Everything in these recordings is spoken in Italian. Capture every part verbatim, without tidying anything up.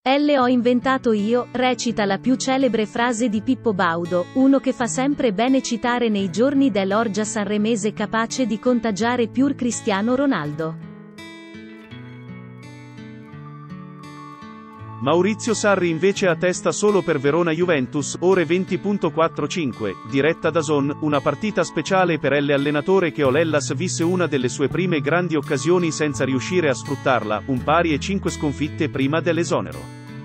L ho inventato io, recita la più celebre frase di Pippo Baudo, uno che fa sempre bene citare nei giorni dell'orgia sanremese, capace di contagiare più Cristiano Ronaldo. Maurizio Sarri invece a testa solo per Verona-Juventus, ore venti e quarantacinque, diretta da DAZN, una partita speciale per L allenatore che Olellas visse una delle sue prime grandi occasioni senza riuscire a sfruttarla, un pari e cinque sconfitte prima dell'esonero.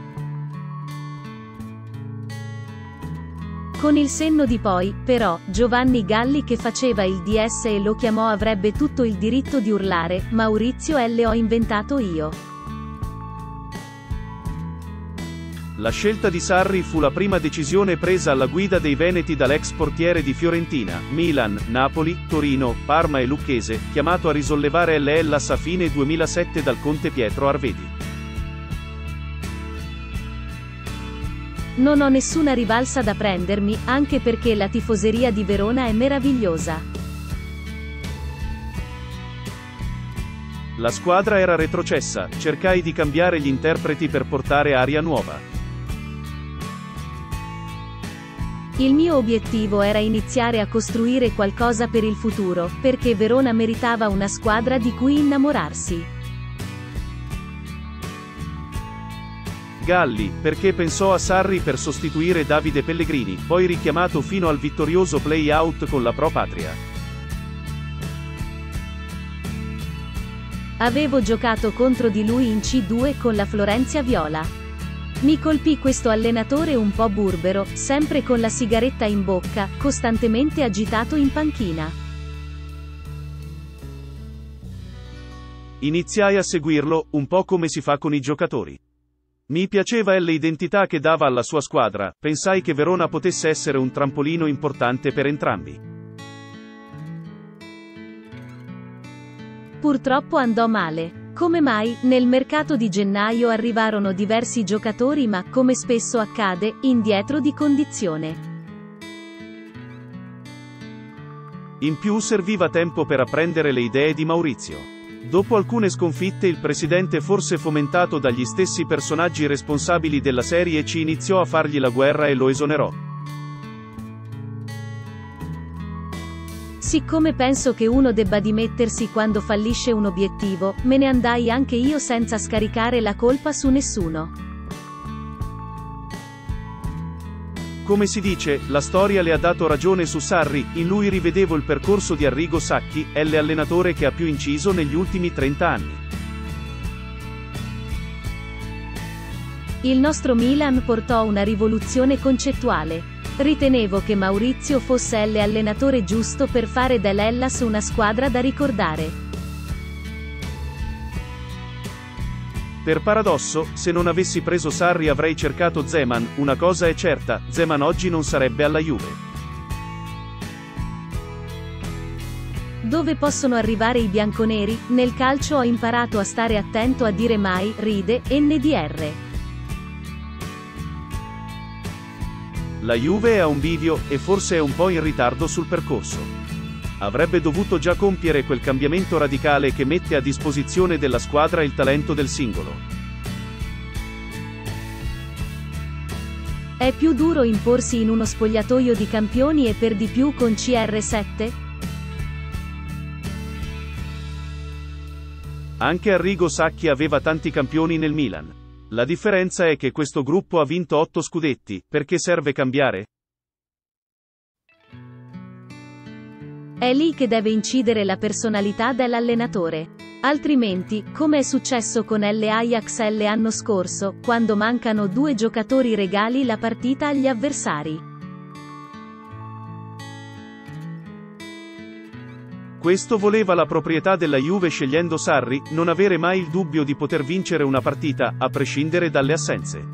Con il senno di poi, però, Giovanni Galli che faceva il D S e lo chiamò avrebbe tutto il diritto di urlare, Maurizio L ho inventato io. La scelta di Sarri fu la prima decisione presa alla guida dei veneti dall'ex portiere di Fiorentina, Milan, Napoli, Torino, Parma e Lucchese, chiamato a risollevare l'Hellas a fine duemilasette dal conte Pietro Arvedi. Non ho nessuna rivalsa da prendermi, anche perché la tifoseria di Verona è meravigliosa. La squadra era retrocessa, cercai di cambiare gli interpreti per portare aria nuova. Il mio obiettivo era iniziare a costruire qualcosa per il futuro, perché Verona meritava una squadra di cui innamorarsi. Galli, perché pensò a Sarri per sostituire Davide Pellegrini, poi richiamato fino al vittorioso play-out con la Pro Patria. Avevo giocato contro di lui in C due con la Florentia Viola. Mi colpì questo allenatore un po' burbero, sempre con la sigaretta in bocca, costantemente agitato in panchina. Iniziai a seguirlo, un po' come si fa con i giocatori. Mi piaceva l'identità che dava alla sua squadra, pensai che Verona potesse essere un trampolino importante per entrambi. Purtroppo andò male. Come mai, nel mercato di gennaio arrivarono diversi giocatori ma, come spesso accade, indietro di condizione. In più serviva tempo per apprendere le idee di Maurizio. Dopo alcune sconfitte il presidente, forse fomentato dagli stessi personaggi responsabili della Serie C, iniziò a fargli la guerra e lo esonerò. Siccome penso che uno debba dimettersi quando fallisce un obiettivo, me ne andai anche io senza scaricare la colpa su nessuno. Come si dice, la storia le ha dato ragione su Sarri, in lui rivedevo il percorso di Arrigo Sacchi, l'allenatore che ha più inciso negli ultimi trenta anni. Il nostro Milan portò una rivoluzione concettuale. Ritenevo che Maurizio fosse l'allenatore giusto per fare dell'Hellas una squadra da ricordare. Per paradosso, se non avessi preso Sarri avrei cercato Zeman, una cosa è certa, Zeman oggi non sarebbe alla Juve. Dove possono arrivare i bianconeri? Nel calcio ho imparato a stare attento a dire mai, ride, N D R. La Juve è a un bivio, e forse è un po' in ritardo sul percorso. Avrebbe dovuto già compiere quel cambiamento radicale che mette a disposizione della squadra il talento del singolo. È più duro imporsi in uno spogliatoio di campioni e per di più con C R sette? Anche Arrigo Sacchi aveva tanti campioni nel Milan. La differenza è che questo gruppo ha vinto otto scudetti, perché serve cambiare? È lì che deve incidere la personalità dell'allenatore. Altrimenti, come è successo con l'Ajax l'anno scorso, quando mancano due giocatori regali la partita agli avversari. Questo voleva la proprietà della Juve scegliendo Sarri, non avere mai il dubbio di poter vincere una partita, a prescindere dalle assenze.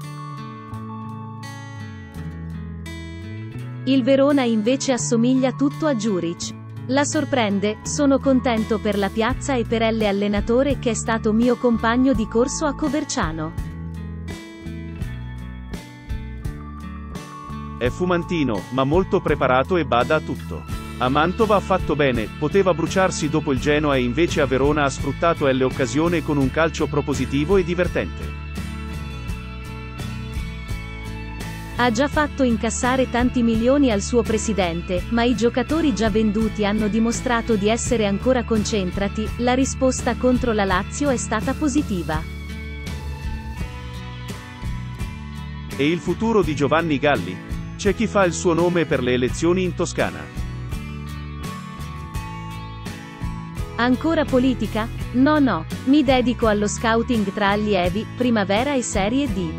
Il Verona invece assomiglia tutto a Juric. La sorprende, sono contento per la piazza e per l'allenatore che è stato mio compagno di corso a Coverciano. È fumantino, ma molto preparato e bada a tutto. A Mantova ha fatto bene, poteva bruciarsi dopo il Genoa e invece a Verona ha sfruttato l'occasione con un calcio propositivo e divertente. Ha già fatto incassare tanti milioni al suo presidente, ma i giocatori già venduti hanno dimostrato di essere ancora concentrati. La risposta contro la Lazio è stata positiva. E il futuro di Giovanni Galli? C'è chi fa il suo nome per le elezioni in Toscana. Ancora politica? No no, mi dedico allo scouting tra allievi, primavera e Serie D.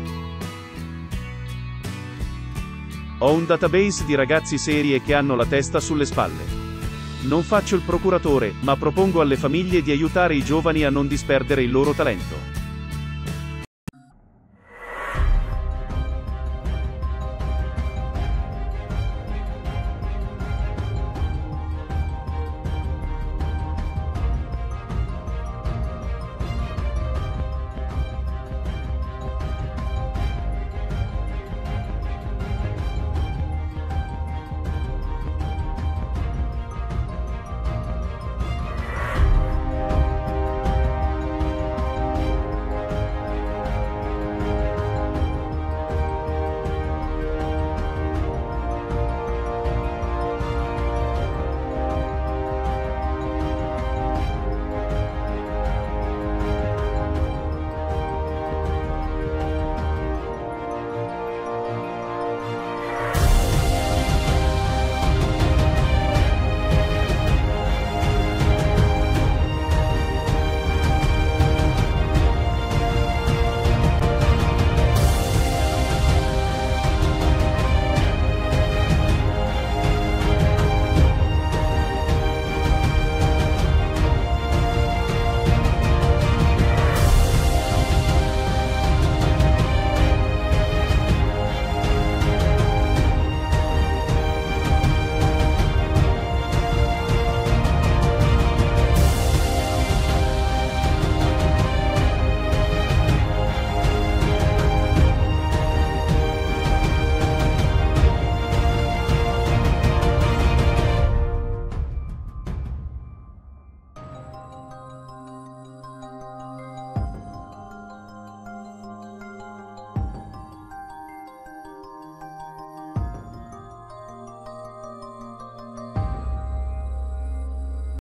Ho un database di ragazzi seri e che hanno la testa sulle spalle. Non faccio il procuratore, ma propongo alle famiglie di aiutare i giovani a non disperdere il loro talento.